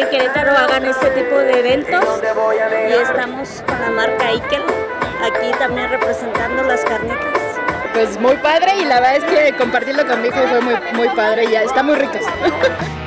en Querétaro hagan este tipo de eventos y estamos con la marca Ikel aquí también representando las carnitas. Pues muy padre y la verdad es que compartirlo con mi hijo fue muy padre y ya está muy rico.